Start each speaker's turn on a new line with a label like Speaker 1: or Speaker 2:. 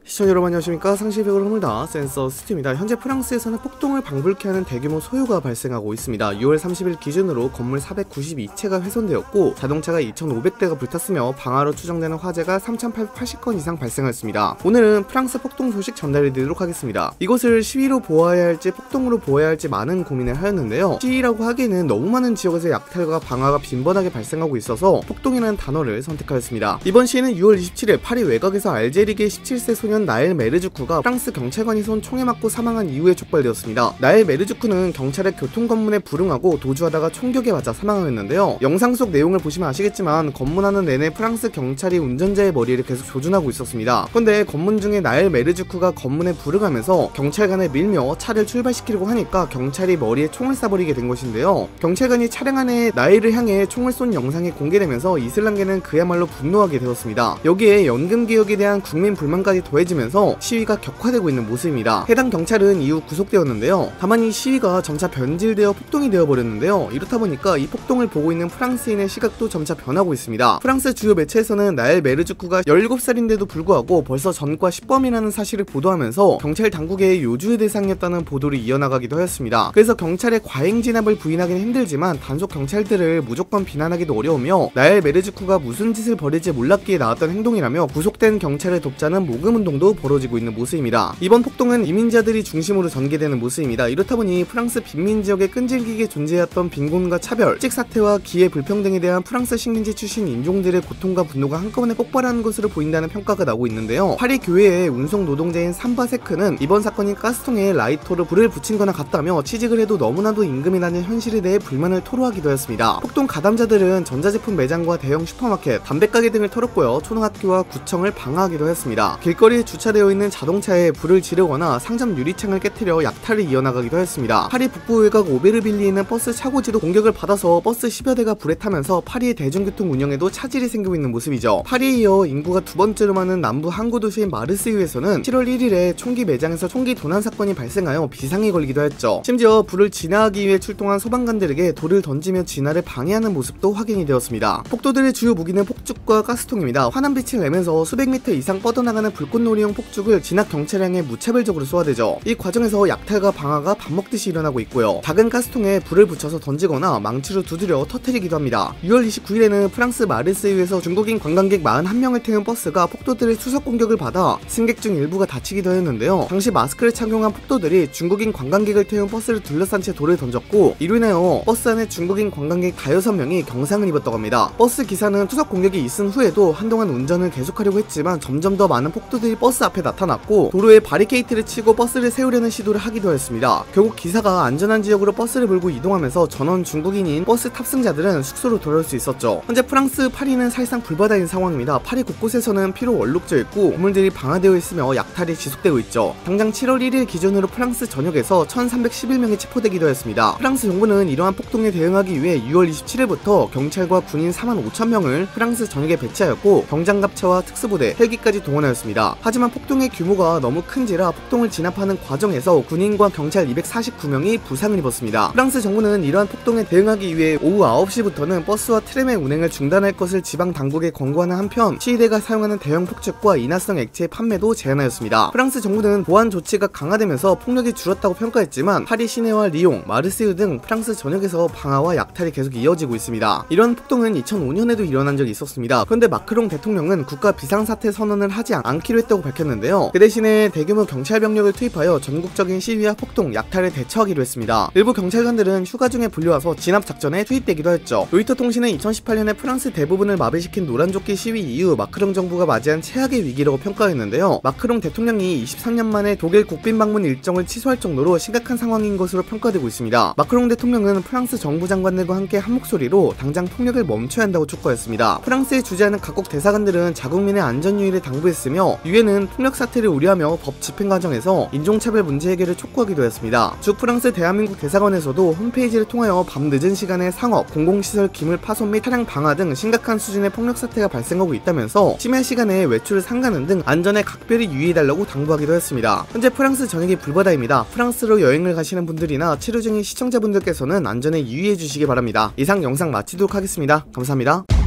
Speaker 1: 시청자 여러분 안녕하십니까. 상시백을 허물다 센서 스튜입니다. 현재 프랑스에서는 폭동을 방불케 하는 대규모 소요가 발생하고 있습니다. 6월 30일 기준으로 건물 492채가 훼손되었고 자동차가 2,500대가 불탔으며 방화로 추정되는 화재가 3,880건 이상 발생하였습니다. 오늘은 프랑스 폭동 소식 전달해드리도록 하겠습니다. 이것을 시위로 보아야 할지 폭동으로 보아야 할지 많은 고민을 하였는데요. 시위라고 하기에는 너무 많은 지역에서 약탈과 방화가 빈번하게 발생하고 있어서 폭동이라는 단어를 선택하였습니다. 이번 시위는 6월 27일 파리 외곽에서 알제리계 17세 소년 나엘 메르주쿠가 프랑스 경찰관이 쏜 총에 맞고 사망한 이후에 촉발되었습니다. 나엘 메르주쿠는 경찰의 교통검문에 불응하고 도주하다가 총격에 맞아 사망하였는데요. 영상 속 내용을 보시면 아시겠지만 검문하는 내내 프랑스 경찰이 운전자의 머리를 계속 조준하고 있었습니다. 그런데 검문 중에 나엘 메르주쿠가 검문에 불응하면서 경찰관을 밀며 차를 출발시키려고 하니까 경찰이 머리에 총을 쏴버리게 된 것인데요. 경찰관이 차량 안에 나엘을 향해 총을 쏜 영상이 공개되면서 이슬람계는 그야말로 분노하게 되었습니다. 여기에 연금개혁에 대한 국민 불만까지 더해지면서 시위가 격화되고 있는 모습입니다. 해당 경찰은 이후 구속되었는데요. 다만 이 시위가 점차 변질되어 폭동이 되어버렸는데요. 이렇다 보니까 이 폭동을 보고 있는 프랑스인의 시각도 점차 변하고 있습니다. 프랑스 주요 매체에서는 나엘 메르주쿠가 17살인데도 불구하고 벌써 전과 10범이라는 사실을 보도하면서 경찰 당국의 요주의 대상이었다는 보도를 이어나가기도 하였습니다. 그래서 경찰의 과잉 진압을 부인하기는 힘들지만 단속 경찰들을 무조건 비난하기도 어려우며 나엘 메르주쿠가 무슨 짓을 벌일지 몰랐기에 나왔던 행동이라며 구속된 경찰을 돕자는 모금운동도 벌어지고 있는 모습입니다. 이번 폭동은 이민자들이 중심으로 전개되는 모습입니다. 이렇다 보니 프랑스 빈민 지역에 끈질기게 존재했던 빈곤과 차별, 직사태와 기회 불평등에 대한 프랑스 식민지 출신 인종들의 고통과 분노가 한꺼번에 폭발하는 것으로 보인다는 평가가 나오고 있는데요. 파리 교회의 운송 노동자인 삼바세크는 이번 사건이 가스통에 라이터로 불을 붙인 거나 같다며 취직을 해도 너무나도 임금이 낮은 현실에 대해 불만을 토로하기도 했습니다. 폭동 가담자들은 전자제품 매장과 대형 슈퍼마켓, 담배가게 등을 털었고요. 초등학교와 구청을 방화하기도 했습니다. 길거리에 주차되어 있는 자동차에 불을 지르거나 상점 유리창을 깨뜨려 약탈을 이어나가기도 했습니다. 파리 북부 외곽 오베르빌리에 있는 버스 차고지도 공격을 받아서 버스 10여 대가 불에 타면서 파리의 대중교통 운영에도 차질이 생기고 있는 모습이죠. 파리에 이어 인구가 두 번째로 많은 남부 항구 도시인 마르세유에서는 7월 1일에 총기 매장에서 총기 도난 사건이 발생하여 비상이 걸리기도 했죠. 심지어 불을 진화하기 위해 출동한 소방관들에게 돌을 던지며 진화를 방해하는 모습도 확인이 되었습니다. 폭도들의 주요 무기는 폭죽과 가스통입니다. 환한 빛을 내면서 수백 미터 이상 뻗어나가는 불꽃놀이용 폭죽을 진압 경찰을 향해 무차별적으로 쏘아대죠. 이 과정에서 약탈과 방화가 밥 먹듯이 일어나고 있고요. 작은 가스통에 불을 붙여서 던지거나 망치로 두드려 터뜨리기도 합니다. 6월 29일에는 프랑스 마르세유에서 중국인 관광객 41명을 태운 버스가 폭도들의 수석 공격을 받아 승객 중 일부가 다치기도 했는데요. 당시 마스크를 착용한 폭도들이 중국인 관광객을 태운 버스를 둘러싼 채 돌을 던졌고 이로 인하여 버스 안에 중국인 관광객 5~6명이 경상을 입었다고 합니다. 버스 기사는 수석 공격이 있은 후에도 한동안 운전을 계속하려고 했지만 점점 더 많은 폭도들이 버스 앞에 나타났고 도로에 바리케이트를 치고 버스를 세우려는 시도를 하기도 했습니다. 결국 기사가 안전한 지역으로 버스를 몰고 이동하면서 전원 중국인인 버스 탑승자들은 숙소로 돌아올 수 있었죠. 현재 프랑스 파리는 사실상 불바다인 상황입니다. 파리 곳곳에서는 피로 얼룩져 있고 건물들이 방화되어 있으며 약탈이 지속되고 있죠. 당장 7월 1일 기준으로 프랑스 전역에서 1,311명이 체포되기도 했습니다. 프랑스 정부는 이러한 폭동에 대응하기 위해 6월 27일부터 경찰과 군인 45,000명을 프랑스 전역에 배치하였고 경장갑차와 특수부대, 헬기까지 동원하였습니다. 하지만 폭동의 규모가 너무 큰지라 폭동을 진압하는 과정에서 군인과 경찰 249명이 부상을 입었습니다. 프랑스 정부는 이러한 폭동에 대응하기 위해 오후 9시부터는 버스와 트램의 운행을 중단할 것을 지방 당국에 권고하는 한편 시위대가 사용하는 대형 폭죽과 인화성 액체의 판매도 제한하였습니다. 프랑스 정부는 보안 조치가 강화되면서 폭력이 줄었다고 평가했지만 파리 시내와 리옹, 마르세유 등 프랑스 전역에서 방화와 약탈이 계속 이어지고 있습니다. 이런 폭동은 2005년에도 일어난 적이 있었습니다. 그런데 마크롱 대통령은 국가 비상사태 선언을 하지 않기로 했다고 밝혔는데요. 그 대신에 대규모 경찰 병력을 투입하여 전국적인 시위와 폭동, 약탈을 대처하기로 했습니다. 일부 경찰관들은 휴가 중에 불려와서 진압 작전에 투입되기도 했죠. 로이터 통신은 2018년에 프랑스 대부분을 마비시킨 노란조끼 시위 이후 마크롱 정부가 맞이한 최악의 위기라고 평가했는데요. 마크롱 대통령이 23년 만에 독일 국빈 방문 일정을 취소할 정도로 심각한 상황인 것으로 평가되고 있습니다. 마크롱 대통령은 프랑스 정부 장관들과 함께 한 목소리로 당장 폭력을 멈춰야 한다고 촉구했습니다. 프랑스에 주재하는 각국 대사관들은 자국민의 안전 유의를 당부했으며 유엔은 폭력 사태를 우려하며 법 집행 과정에서 인종차별 문제 해결을 촉구하기도 했습니다. 주 프랑스 대한민국 대사관에서도 홈페이지를 통하여 밤 늦은 시간에 상업, 공공시설 기물 파손 및 차량 방화 등 심각한 수준의 폭력 사태가 발생하고 있다면서 심야 시간에 외출을 삼가는 등 안전에 각별히 유의해달라고 당부하기도 했습니다. 현재 프랑스 전역이 불바다입니다. 프랑스로 여행을 가시는 분들이나 치료 중인 시청자분들께서는 안전에 유의해 주시기 바랍니다. 이상 영상 마치도록 하겠습니다. 감사합니다.